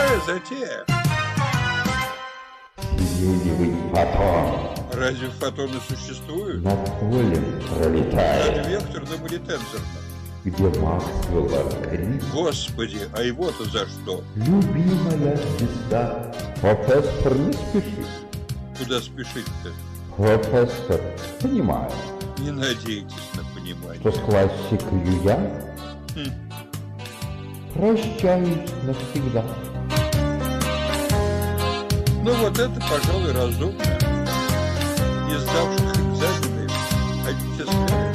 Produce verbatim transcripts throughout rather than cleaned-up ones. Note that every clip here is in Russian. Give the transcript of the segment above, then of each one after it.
Неплохая затея. Сиреневый фотон Разве фотоны существуют? над полем Над пролетает, векторным или тензорным? где Максвелла крик. Господи, а его-то за что? Любимая звезда. Профессор, не спеши. Куда спешить-то? Профессор, понимаю, Не надейтесь на понимание. что с классикой я Хм. прощаюсь навсегда. Ну вот это, пожалуй, разумно. Не сдавших экзамены отчисляют.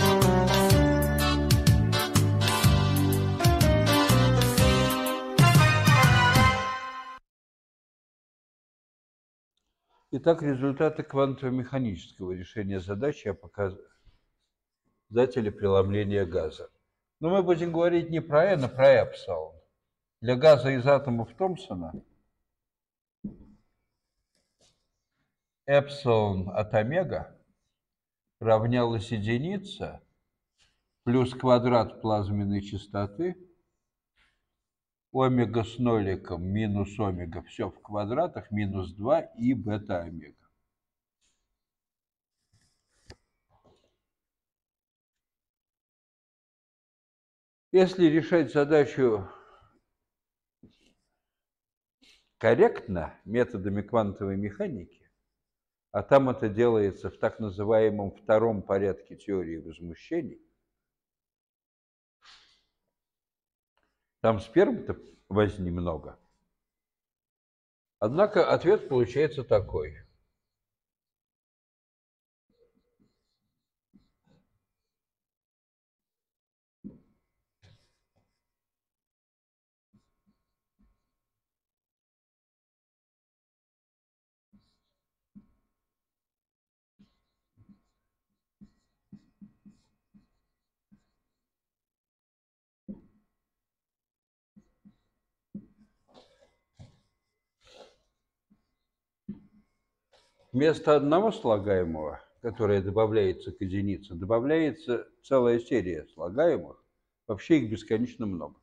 Итак, результаты квантово-механического решения задачи о показателе преломления газа. Но мы будем говорить не про N, а про эпсилон. Для газа из атомов Томпсона эпсилон от омега равнялось единице плюс квадрат плазменной частоты омега с ноликом минус омега, все в квадратах, минус два и бета-омега. Если решать задачу корректно методами квантовой механики, а там это делается в так называемом втором порядке теории возмущений, там сперм-то возни много. Однако ответ получается такой. Вместо одного слагаемого, которое добавляется к единице, добавляется целая серия слагаемых. Вообще их бесконечно много.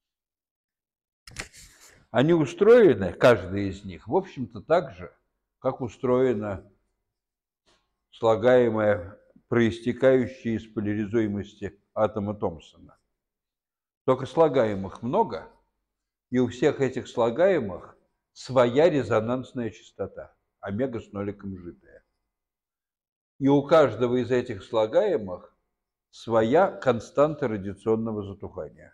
Они устроены, каждый из них, в общем-то, так же, как устроено слагаемое, проистекающее из поляризуемости атома Томпсона. Только слагаемых много, и у всех этих слагаемых своя резонансная частота, омега с ноликом житая. И у каждого из этих слагаемых своя константа радиационного затухания.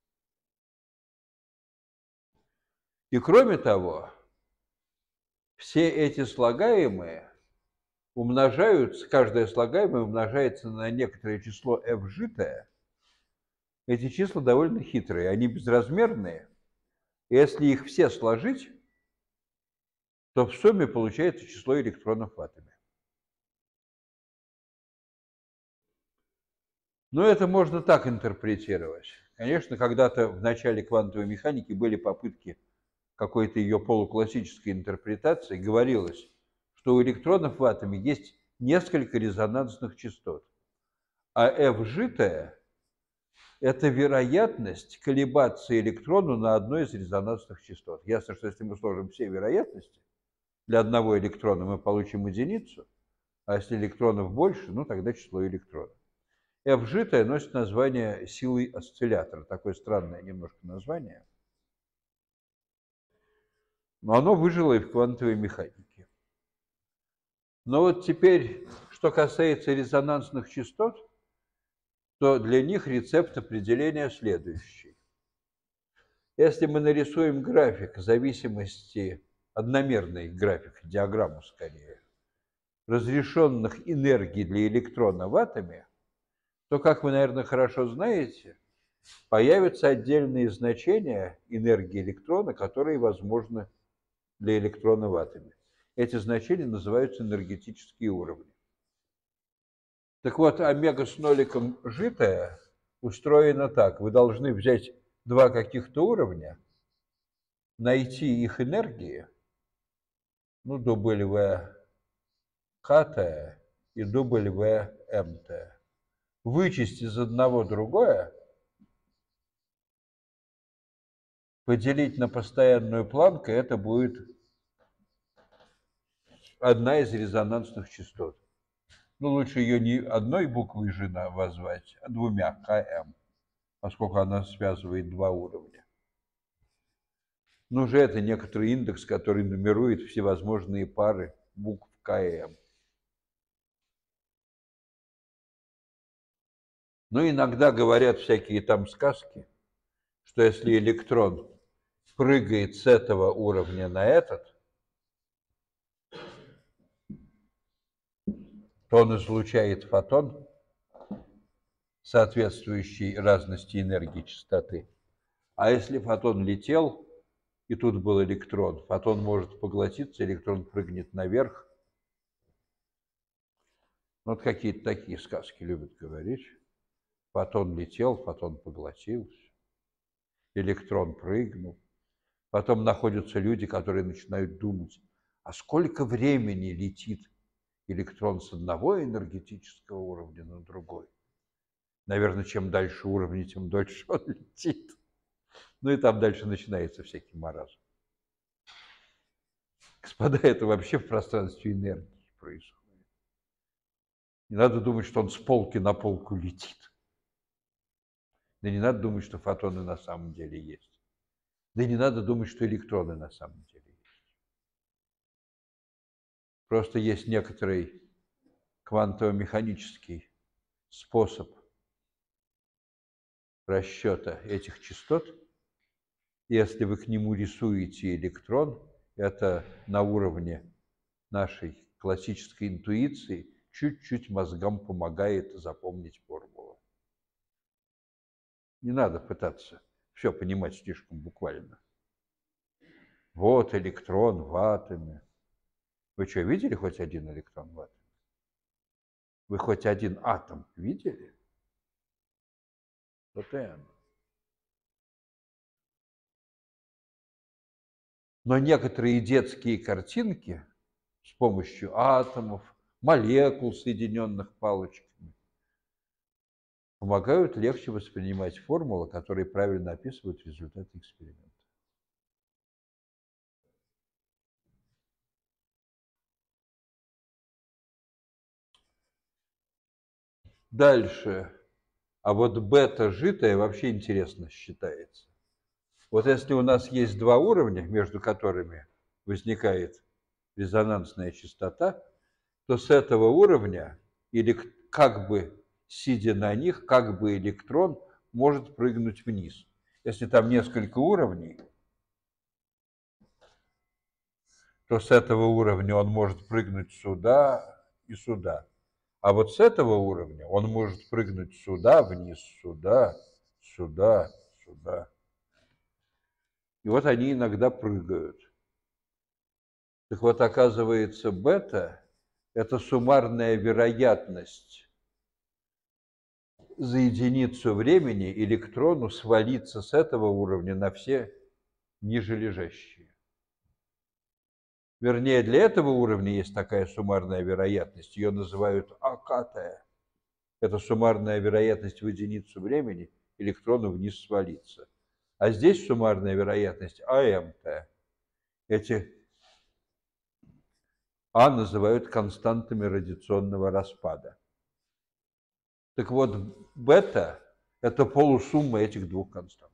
И кроме того, все эти слагаемые умножаются, каждое слагаемое умножается на некоторое число f житое. Эти числа довольно хитрые, они безразмерные. И если их все сложить, то в сумме получается число электронов в атоме. Но это можно так интерпретировать. Конечно, когда-то в начале квантовой механики были попытки какой-то ее полуклассической интерпретации. Говорилось, что у электронов в атоме есть несколько резонансных частот. А f житая – это вероятность колебаться электрону на одной из резонансных частот. Ясно, что если мы сложим все вероятности, для одного электрона мы получим единицу, а если электронов больше, ну тогда число электронов. F житая носит название силы осциллятора. Такое странное немножко название. Но оно выжило и в квантовой механике. Но вот теперь, что касается резонансных частот, то для них рецепт определения следующий. Если мы нарисуем график зависимости, одномерный график, диаграмму скорее, разрешенных энергий для электрона в атоме, то, как вы, наверное, хорошо знаете, появятся отдельные значения энергии электрона, которые возможны для электрона в атоме. Эти значения называются энергетические уровни. Так вот, омега с ноликом житая устроена так. Вы должны взять два каких-то уровня, найти их энергии, ну, W К и W М. Вычесть из одного другое поделить на постоянную планку, это будет одна из резонансных частот. Ну, лучше ее не одной буквой «Ж» назвать, а двумя, КМ, поскольку она связывает два уровня. Ну, же это некоторый индекс, который нумерует всевозможные пары букв КМ. Но иногда говорят всякие там сказки, что если электрон прыгает с этого уровня на этот, то он излучает фотон, соответствующий разности энергии частоты. А если фотон летел, и тут был электрон, фотон может поглотиться, электрон прыгнет наверх. Вот какие-то такие сказки любят говорить. Фотон летел, фотон поглотился, электрон прыгнул. Потом находятся люди, которые начинают думать, а сколько времени летит электрон с одного энергетического уровня на другой. Наверное, чем дальше уровни, тем дольше он летит. Ну и там дальше начинается всякий маразм. Господа, это вообще в пространстве энергии происходит. Не надо думать, что он с полки на полку летит. Да не надо думать, что фотоны на самом деле есть. Да не надо думать, что электроны на самом деле есть. Просто есть некоторый квантово-механический способ расчета этих частот. Если вы к нему рисуете электрон, это на уровне нашей классической интуиции чуть-чуть мозгам помогает запомнить формулу. Не надо пытаться все понимать слишком буквально. Вот электрон в атоме. Вы что, видели хоть один электрон в атоме? Вы хоть один атом видели? Вот это. Но некоторые детские картинки с помощью атомов, молекул, соединенных палочками, помогают легче воспринимать формулы, которые правильно описывают результаты эксперимента. Дальше. А вот бета-житое вообще интересно считается. Вот если у нас есть два уровня, между которыми возникает резонансная частота, то с этого уровня, или как бы сидя на них, как бы электрон может прыгнуть вниз. Если там несколько уровней, то с этого уровня он может прыгнуть сюда и сюда. А вот с этого уровня он может прыгнуть сюда, вниз, сюда, сюда, сюда. И вот они иногда прыгают. Так вот, оказывается, бета – это суммарная вероятность за единицу времени электрону свалиться с этого уровня на все нижележащие. Вернее, для этого уровня есть такая суммарная вероятность, ее называют АКТ. Это суммарная вероятность в единицу времени электрону вниз свалиться. А здесь суммарная вероятность АМТ. Эти А называют константами радиационного распада. Так вот, бета – это полусумма этих двух констант.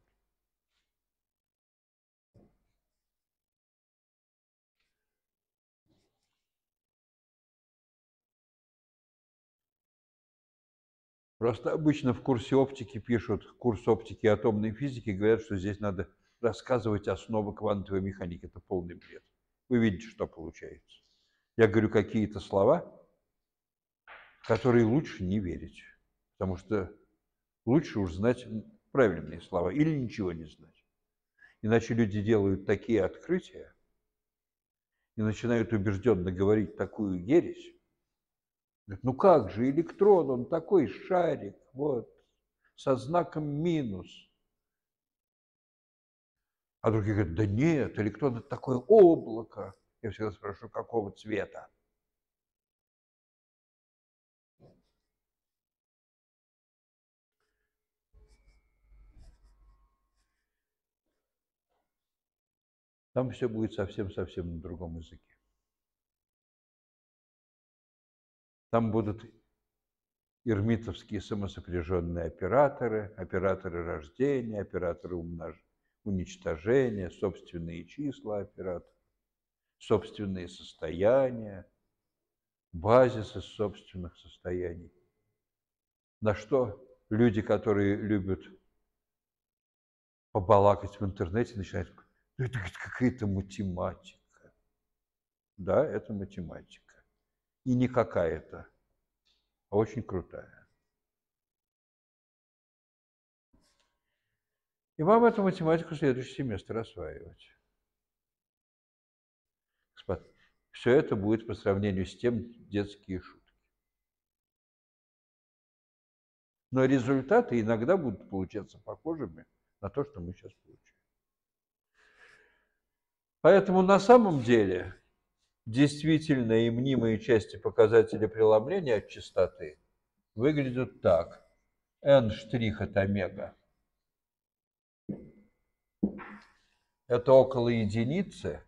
Просто обычно в курсе оптики пишут, курс оптики и атомной физики, говорят, что здесь надо рассказывать основы квантовой механики. Это полный бред. Вы видите, что получается. Я говорю какие-то слова, в которые лучше не верить, потому что лучше уж знать правильные слова или ничего не знать. Иначе люди делают такие открытия и начинают убежденно говорить такую ересь. Говорят, ну как же, электрон, он такой шарик, вот, со знаком минус. А другие говорят, да нет, электрон – это такое облако. Я всегда спрашиваю, какого цвета? Там все будет совсем-совсем на другом языке. Там будут ирмитовские самосопряженные операторы, операторы рождения, операторы умнож... уничтожения, собственные числа операторов, собственные состояния, базисы собственных состояний. На что люди, которые любят побалакать в интернете, начинают говорить: ну это какая-то математика. Да, это математика. И не какая-то, а очень крутая. И вам эту математику в следующий семестр осваивать. Все это будет по сравнению с тем детские шутки. Но результаты иногда будут получаться похожими на то, что мы сейчас получаем. Поэтому на самом деле действительные и мнимые части показателя преломления от частоты выглядят так. n' от омега – это около единицы.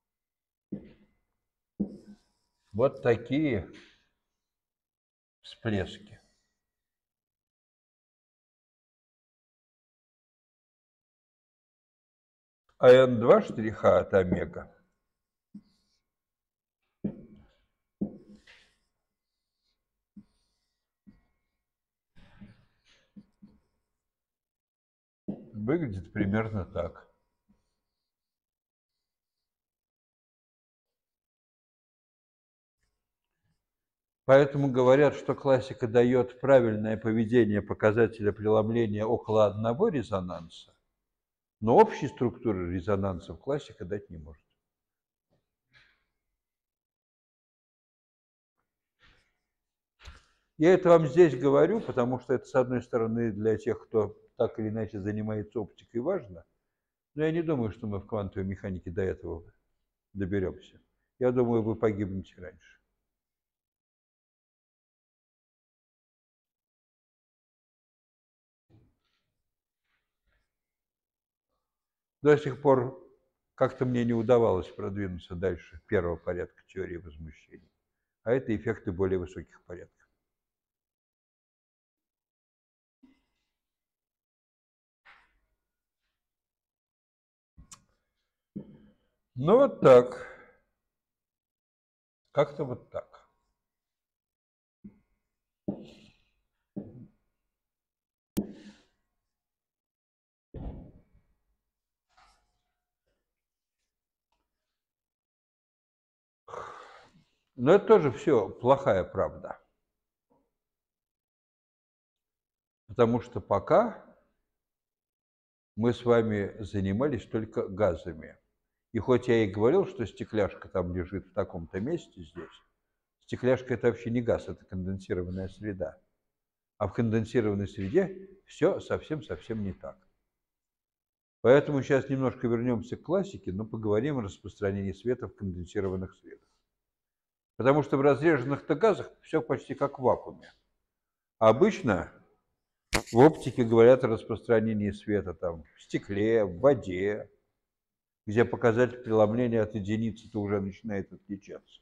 Вот такие всплески. А эн два штриха от омега выглядит примерно так. Поэтому говорят, что классика дает правильное поведение показателя преломления около одного резонанса, но общей структуры резонансов классика дать не может. Я это вам здесь говорю, потому что это, с одной стороны, для тех, кто так или иначе занимается оптикой, важно, но я не думаю, что мы в квантовой механике до этого доберемся. Я думаю, вы погибнете раньше. До сих пор как-то мне не удавалось продвинуться дальше первого порядка теории возмущений, а это эффекты более высоких порядков. Ну вот так. Как-то вот так. Но это тоже все плохая правда. Потому что пока мы с вами занимались только газами. И хоть я и говорил, что стекляшка там лежит в таком-то месте здесь, стекляшка – это вообще не газ, это конденсированная среда. А в конденсированной среде все совсем-совсем не так. Поэтому сейчас немножко вернемся к классике, но поговорим о распространении света в конденсированных средах. Потому что в разреженных-то газах все почти как в вакууме. А обычно в оптике говорят о распространении света там, в стекле, в воде, где показатель преломления от единицы-то уже начинает отличаться.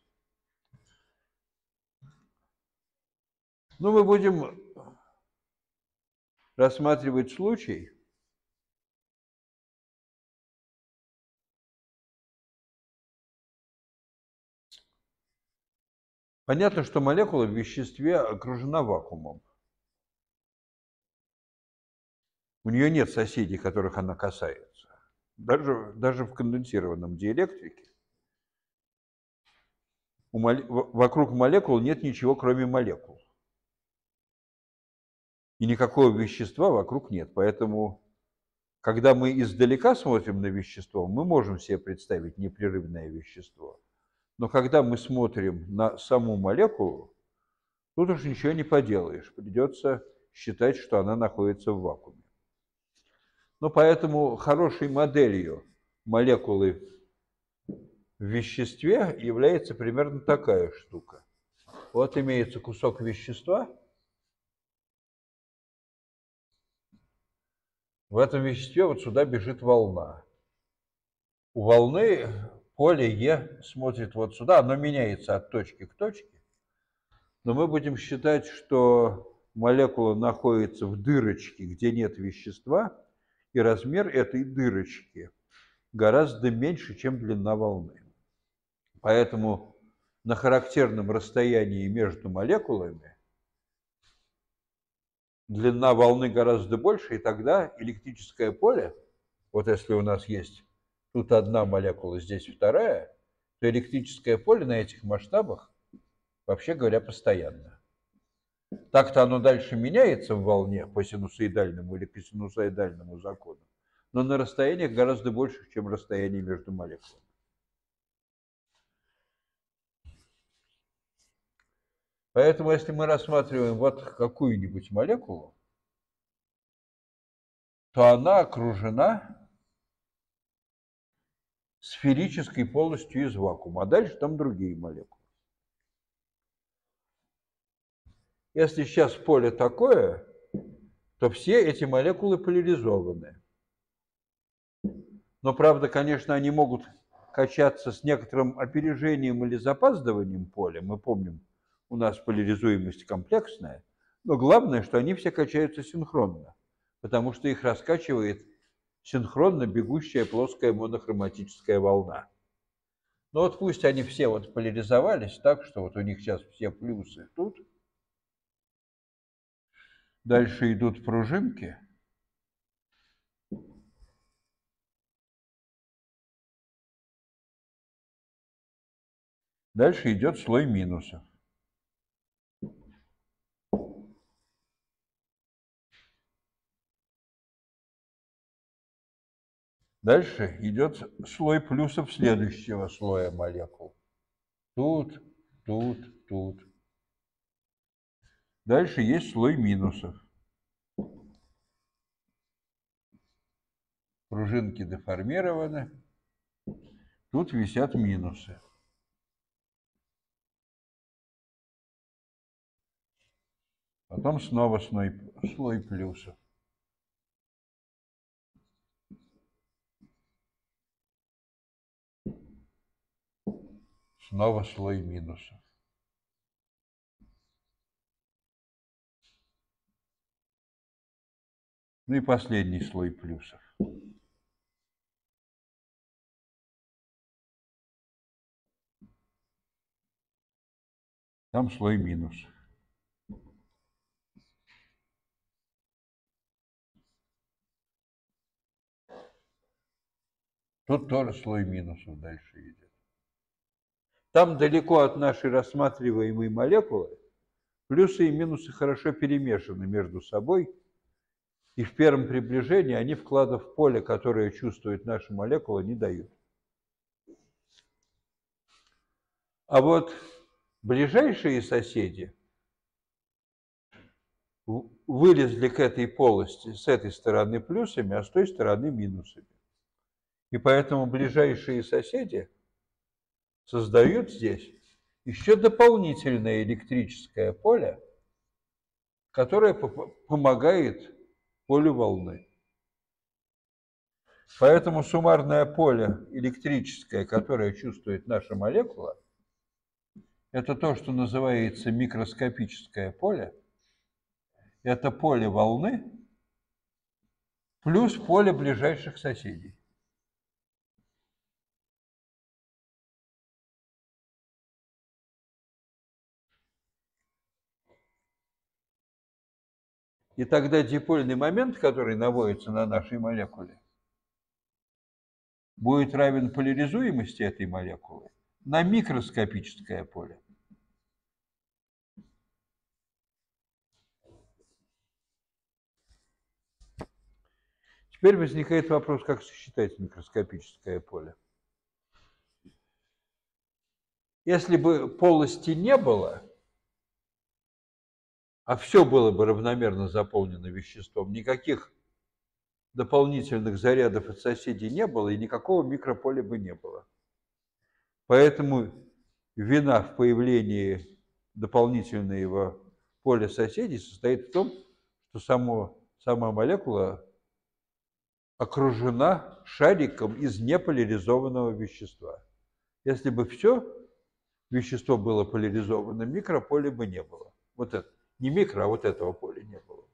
Ну, мы будем рассматривать случай, понятно, что молекула в веществе окружена вакуумом. У нее нет соседей, которых она касается. Даже, даже в конденсированном диэлектрике у моле... вокруг молекул нет ничего, кроме молекул. И никакого вещества вокруг нет. Поэтому, когда мы издалека смотрим на вещество, мы можем себе представить непрерывное вещество. Но когда мы смотрим на саму молекулу, тут уж ничего не поделаешь. Придется считать, что она находится в вакууме. Но поэтому хорошей моделью молекулы в веществе является примерно такая штука. Вот имеется кусок вещества. В этом веществе вот сюда бежит волна. у волны поле Е смотрит вот сюда, оно меняется от точки к точке, но мы будем считать, что молекула находится в дырочке, где нет вещества, и размер этой дырочки гораздо меньше, чем длина волны. Поэтому на характерном расстоянии между молекулами длина волны гораздо больше, и тогда электрическое поле, вот если у нас есть тут одна молекула, здесь вторая, то электрическое поле на этих масштабах, вообще говоря, постоянно. Так-то оно дальше меняется в волне по синусоидальному или косинусоидальному закону, но на расстояниях гораздо больше, чем расстояние между молекулами. Поэтому, если мы рассматриваем вот какую-нибудь молекулу, то она окружена сферической полостью из вакуума, а дальше там другие молекулы. Если сейчас поле такое, то все эти молекулы поляризованы. Но, правда, конечно, они могут качаться с некоторым опережением или запаздыванием поля. Мы помним, у нас поляризуемость комплексная, но главное, что они все качаются синхронно, потому что их раскачивает синхронно бегущая плоская монохроматическая волна. Но вот пусть они все вот поляризовались так, что вот у них сейчас все плюсы тут. Дальше идут пружинки. Дальше идет слой минусов. Дальше идет слой плюсов следующего слоя молекул. Тут, тут, тут. Дальше есть слой минусов. Пружинки деформированы. Тут висят минусы. Потом снова слой, слой плюсов. Снова слой минусов. Ну и последний слой плюсов. Там слой минусов. Тут тоже слой минусов дальше идет. Там далеко от нашей рассматриваемой молекулы плюсы и минусы хорошо перемешаны между собой, и в первом приближении они вклада в поле, которое чувствует наша молекула, не дают. А вот ближайшие соседи вылезли к этой полости с этой стороны плюсами, а с той стороны минусами. И поэтому ближайшие соседи создают здесь еще дополнительное электрическое поле, которое помогает полю волны. Поэтому суммарное поле электрическое, которое чувствует наша молекула, это то, что называется микроскопическое поле. Это поле волны плюс поле ближайших соседей. И тогда дипольный момент, который наводится на нашей молекуле, будет равен поляризуемости этой молекулы на микроскопическое поле. Теперь возникает вопрос, как сосчитать микроскопическое поле. Если бы полости не было, а все было бы равномерно заполнено веществом, никаких дополнительных зарядов от соседей не было, и никакого микрополя бы не было. Поэтому вина в появлении дополнительного поля соседей состоит в том, что само, сама молекула окружена шариком из неполяризованного вещества. Если бы все вещество было поляризовано, микрополя бы не было. Вот это. Не микро, а вот этого поля не было.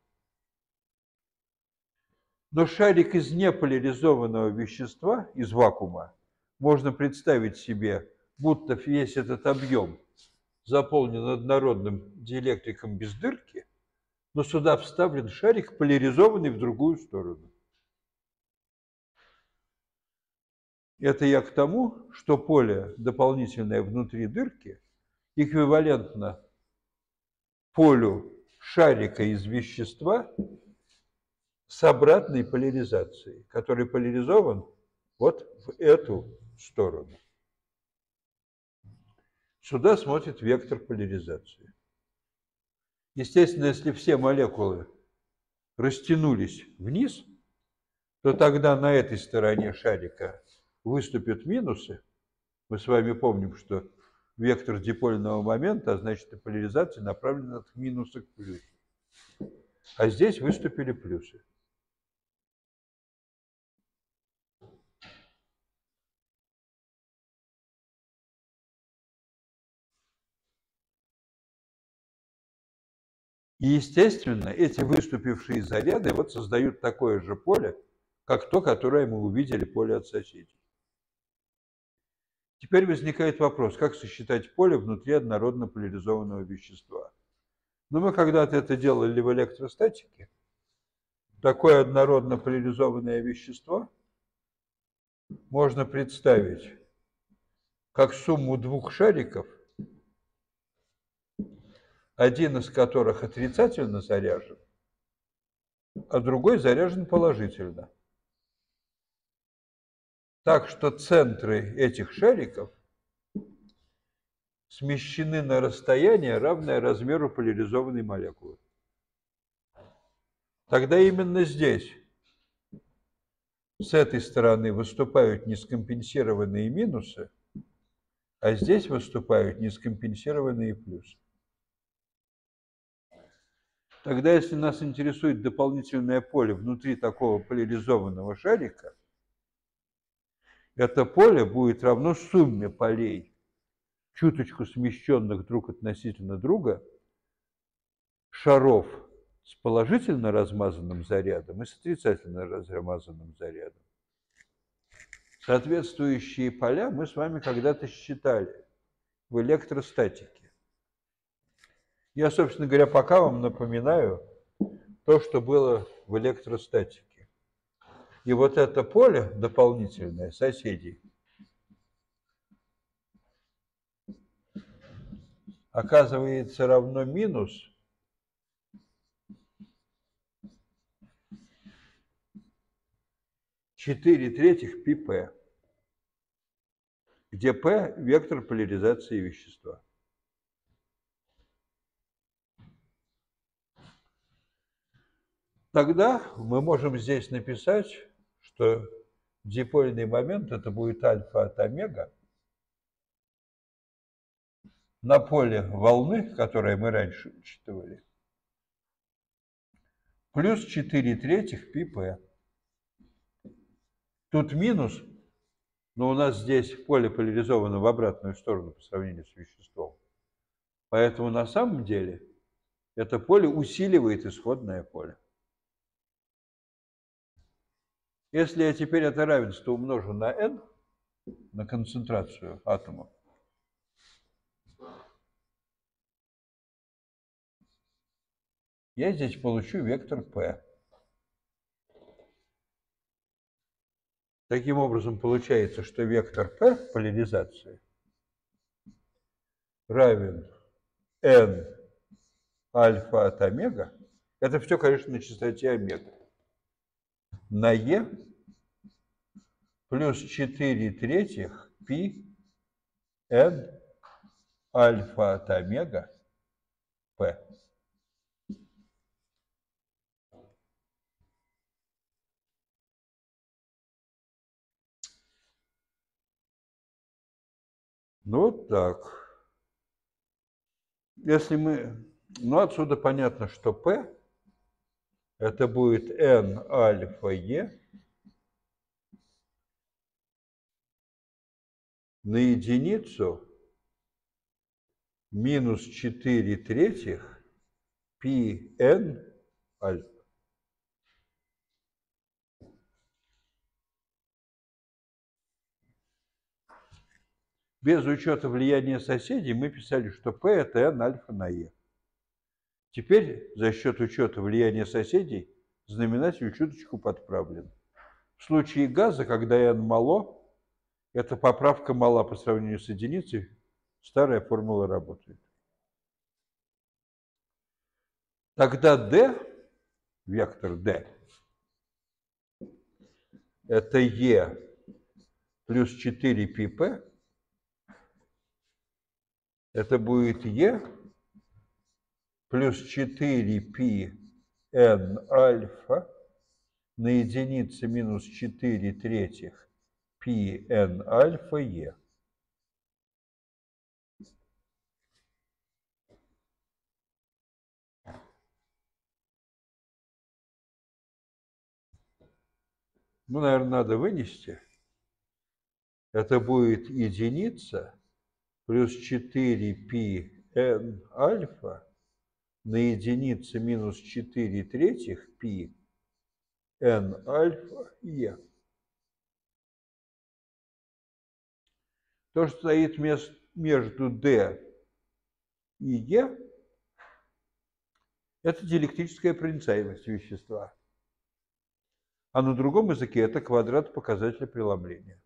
Но шарик из неполяризованного вещества, из вакуума, можно представить себе, будто весь этот объем заполнен однородным диэлектриком без дырки, но сюда вставлен шарик, поляризованный в другую сторону. Это я к тому, что поле, дополнительное внутри дырки, эквивалентно полю шарика из вещества с обратной поляризацией, который поляризован вот в эту сторону. Сюда смотрит вектор поляризации. Естественно, если все молекулы растянулись вниз, то тогда на этой стороне шарика выступят минусы. Мы с вами помним, что вектор дипольного момента, а значит и поляризация, направлена от минуса к плюсу. А здесь выступили плюсы. И, естественно, эти выступившие заряды вот создают такое же поле, как то, которое мы увидели поле от соседей. Теперь возникает вопрос, как сосчитать поле внутри однородно поляризованного вещества. Ну, мы когда-то это делали в электростатике. Такое однородно поляризованное вещество можно представить как сумму двух шариков, один из которых отрицательно заряжен, а другой заряжен положительно. Так что центры этих шариков смещены на расстояние, равное размеру поляризованной молекулы. Тогда именно здесь, с этой стороны, выступают нескомпенсированные минусы, а здесь выступают нескомпенсированные плюсы. Тогда, если нас интересует дополнительное поле внутри такого поляризованного шарика, это поле будет равно сумме полей, чуточку смещенных друг относительно друга, шаров с положительно размазанным зарядом и с отрицательно размазанным зарядом. Соответствующие поля мы с вами когда-то считали в электростатике. Я, собственно говоря, пока вам напоминаю то, что было в электростатике. И вот это поле дополнительное соседей оказывается равно минус четыре третьих πp, где p – вектор поляризации вещества. Тогда мы можем здесь написать, что дипольный момент это будет альфа от омега на поле волны, которое мы раньше учитывали, плюс четыре третьих πp. Тут минус, но у нас здесь поле поляризовано в обратную сторону по сравнению с веществом. Поэтому на самом деле это поле усиливает исходное поле. Если я теперь это равенство умножу на n, на концентрацию атомов, я здесь получу вектор p. Таким образом, получается, что вектор p поляризации равен n альфа от омега. Это все, конечно, на частоте омега. На e плюс четыре третьих π n альфа от омега p. Ну вот так. Если мы... Ну, отсюда понятно, что p это будет n альфа e на единицу минус четыре третьих пи эн альфа. Без учета влияния соседей мы писали, что P это n альфа на E. Теперь за счет учета влияния соседей знаменатель чуточку подправлен. В случае газа, когда n мало, эта поправка мала по сравнению с единицей, старая формула работает. Тогда D, вектор D, это E плюс четыре пи пи, это будет E плюс четыре пи эн альфа на единице минус четыре третьих пи эн альфа Е. Ну, наверное, надо вынести. Это будет единица плюс четыре пи эн альфа на единице минус четыре третьих пи эн альфа Е. То, что стоит между D и Е, это диэлектрическая проницаемость вещества. А на другом языке это квадрат показателя преломления.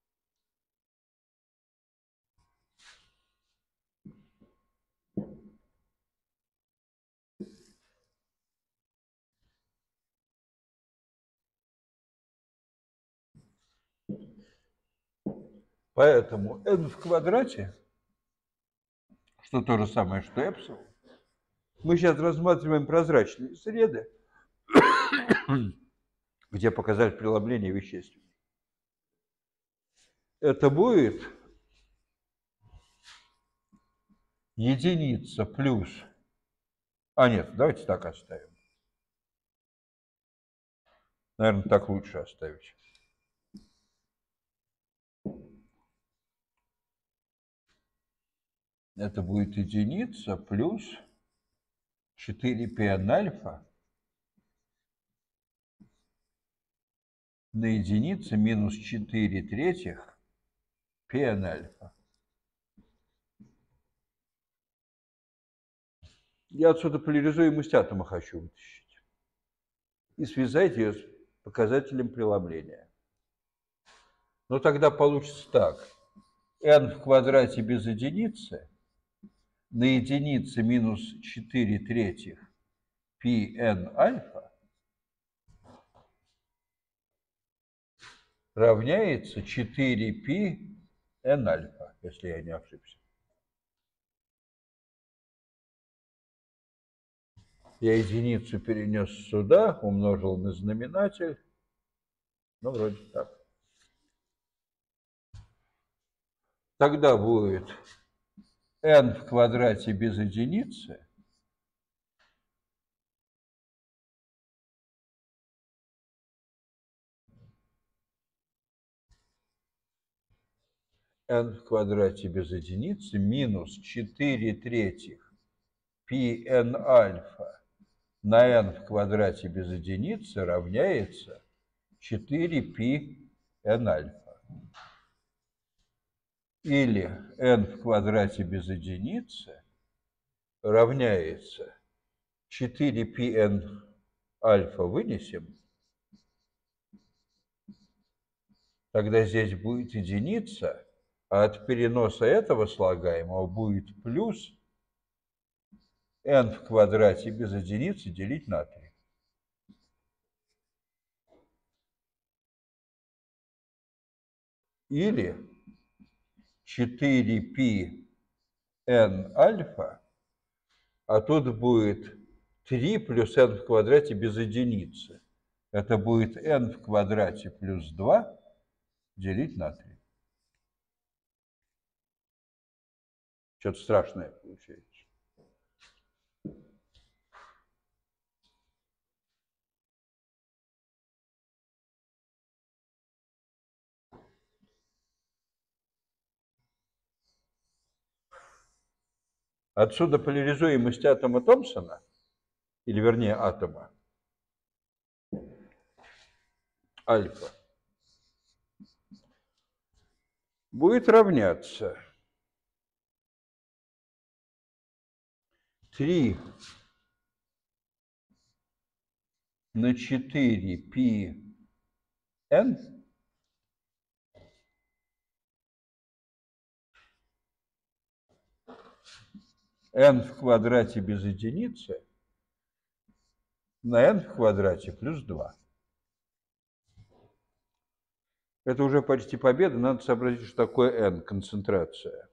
Поэтому n в квадрате, что то же самое, что эпсилон, мы сейчас рассматриваем прозрачные среды, где показатель преломления вещественный. Это будет единица плюс... А нет, давайте так оставим. Наверное, так лучше оставить. Это будет единица плюс четыре пи эн альфа на единице минус четыре третьих пи эн альфа. Я отсюда поляризуемость атома хочу вытащить и связать ее с показателем преломления. Но тогда получится так. n в квадрате без единицы на единице минус четыре третьих пи эн альфа равняется четыре пи эн альфа, если я не ошибся. Я единицу перенес сюда, умножил на знаменатель. Ну, вроде так. Тогда будет n в квадрате без единицы n в квадрате без единицы минус четыре третьих пи эн альфа на n в квадрате без единицы равняется четыре пи эн альфа. Или n в квадрате без единицы равняется четыре пи эн альфа вынесем. Тогда здесь будет единица, а от переноса этого слагаемого будет плюс n в квадрате без единицы делить на три. Или четыре пи эн альфа, а тут будет три плюс n в квадрате без единицы. Это будет n в квадрате плюс два делить на три. Что-то страшное получается. Отсюда поляризуемость атома Томпсона, или вернее атома, альфа, будет равняться три на четыре пи н n в квадрате без единицы на n в квадрате плюс два. Это уже почти победа, надо сообразить, что такое n, концентрация.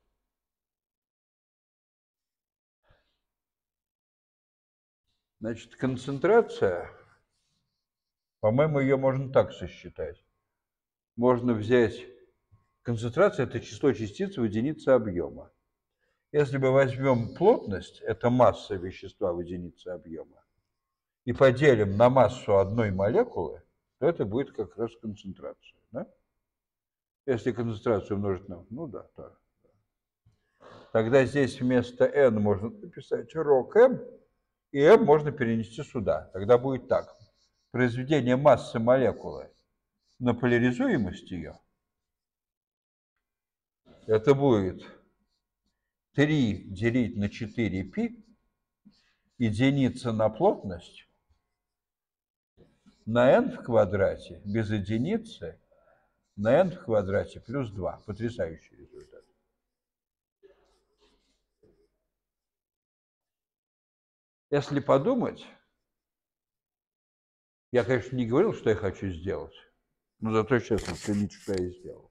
Значит, концентрация, по-моему, ее можно так сосчитать. Можно взять, концентрация – это число частиц в единице объема. Если мы возьмем плотность, это масса вещества в единице объема, и поделим на массу одной молекулы, то это будет как раз концентрация. Да? Если концентрацию умножить на... Ну да, да. Тогда здесь вместо n можно написать рок m, и m можно перенести сюда. Тогда будет так. Произведение массы молекулы на поляризуемость ее, это будет три делить на четыре пи, единица на плотность, на n в квадрате без единицы, на n в квадрате плюс два. Потрясающий результат. Если подумать, я, конечно, не говорил, что я хочу сделать, но зато сейчас оцените, что я сделал.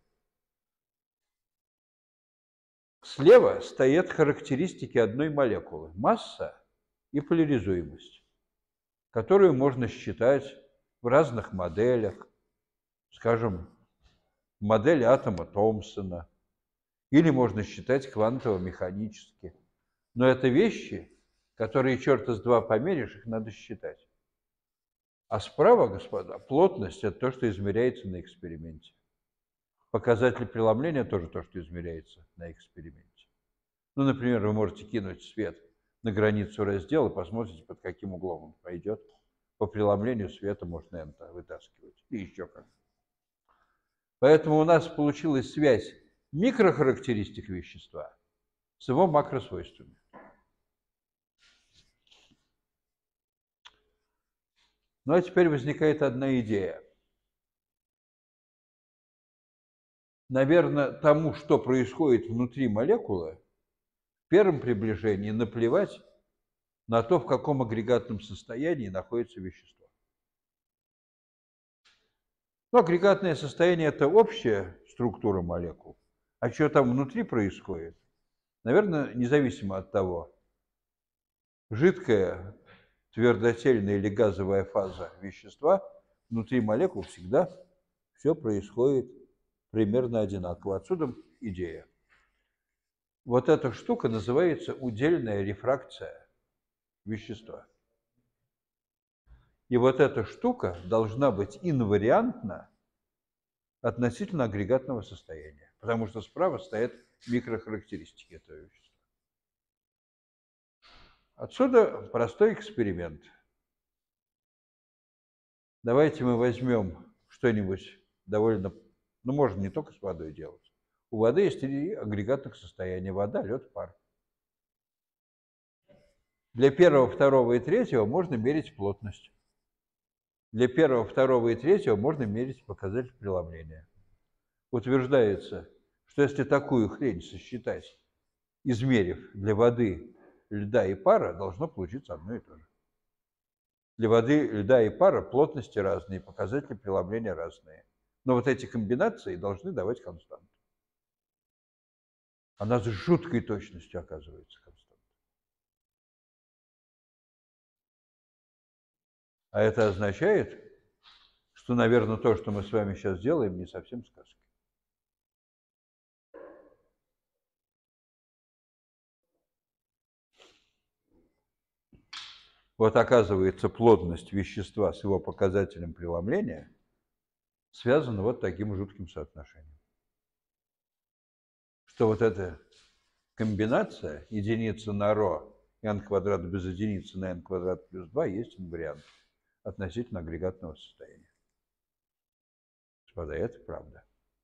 Слева стоят характеристики одной молекулы, масса и поляризуемость, которую можно считать в разных моделях, скажем, модель атома Томпсона, или можно считать квантово-механически. Но это вещи, которые черта с два померишь, их надо считать. А справа, господа, плотность – это то, что измеряется на эксперименте. Показатель преломления тоже то, что измеряется на эксперименте. Ну, например, вы можете кинуть свет на границу раздела, посмотрите, под каким углом он пойдет. По преломлению света можно это вытаскивать. И еще как. Поэтому у нас получилась связь микрохарактеристик вещества с его макросвойствами. Ну, а теперь возникает одна идея. Наверное, тому, что происходит внутри молекулы, в первом приближении наплевать на то, в каком агрегатном состоянии находится вещество. Но агрегатное состояние – это общая структура молекул. А что там внутри происходит? Наверное, независимо от того, жидкая, твердотельная или газовая фаза вещества, внутри молекул всегда все происходит примерно одинаково. Отсюда идея. Вот эта штука называется удельная рефракция вещества. И вот эта штука должна быть инвариантна относительно агрегатного состояния, потому что справа стоят микрохарактеристики этого вещества. Отсюда простой эксперимент. Давайте мы возьмем что-нибудь довольно... Ну, можно не только с водой делать. У воды есть три агрегатных состояния: вода, лед, пар. Для первого, второго и третьего можно мерить плотность. Для первого, второго и третьего можно мерить показатель преломления. Утверждается, что если такую хрень сосчитать, измерив для воды, льда и пара, должно получиться одно и то же. Для воды, льда и пара плотности разные, показатели преломления разные. Но вот эти комбинации должны давать константу. Она с жуткой точностью оказывается константой. А это означает, что, наверное, то, что мы с вами сейчас делаем, не совсем сказки. Вот оказывается, плотность вещества с его показателем преломления связана вот таким жутким соотношением. Что вот это комбинация единица на ρ и n квадрат без единицы на n квадрат плюс два есть инвариант относительно агрегатного состояния. Господа, это правда.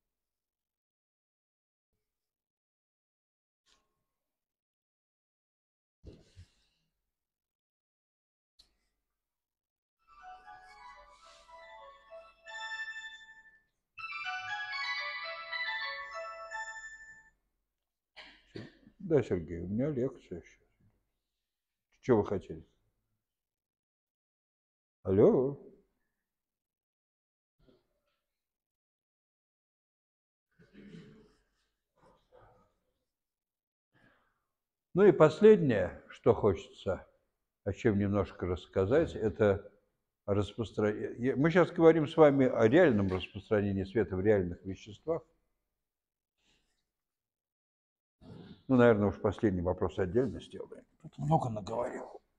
Да, Сергей, у меня лекция еще. Что вы хотели? Алло? Ну и последнее, что хочется, о чем немножко рассказать, это распространение. Мы сейчас говорим с вами о реальном распространении света в реальных веществах. Ну, наверное, уж последний вопрос отдельно сделаем. Тут много наговорил.